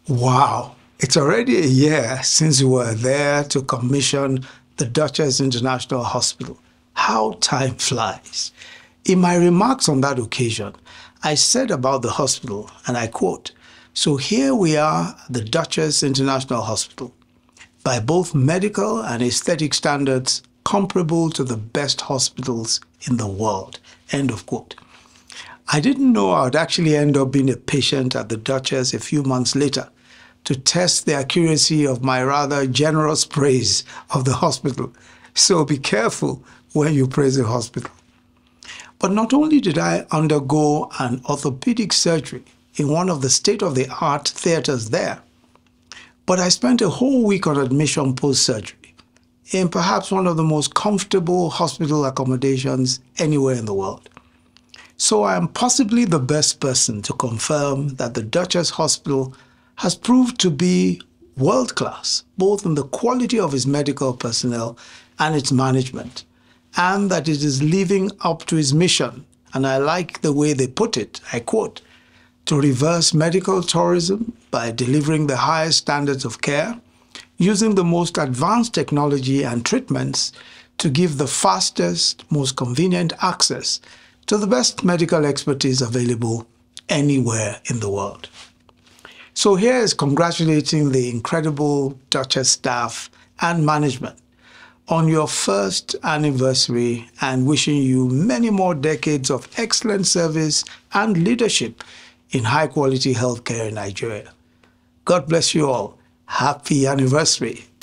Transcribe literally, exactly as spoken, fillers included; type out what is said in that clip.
Wow, it's already a year since we were there to commission the Duchess International Hospital. How time flies. In my remarks on that occasion, I said about the hospital, and I quote, "So here we are at the Duchess International Hospital, by both medical and aesthetic standards comparable to the best hospitals in the world." End of quote. I didn't know I would actually end up being a patient at the Duchess a few months later to test the accuracy of my rather generous praise of the hospital. So be careful when you praise a hospital. But not only did I undergo an orthopedic surgery in one of the state-of-the-art theaters there, but I spent a whole week on admission post-surgery in perhaps one of the most comfortable hospital accommodations anywhere in the world. So I am possibly the best person to confirm that the Duchess Hospital has proved to be world-class, both in the quality of its medical personnel and its management, and that it is living up to its mission. And I like the way they put it, I quote, "to reverse medical tourism by delivering the highest standards of care, using the most advanced technology and treatments to give the fastest, most convenient access to the best medical expertise available anywhere in the world." So here is congratulating the incredible Duchess staff and management on your first anniversary and wishing you many more decades of excellent service and leadership in high-quality healthcare in Nigeria. God bless you all. Happy anniversary.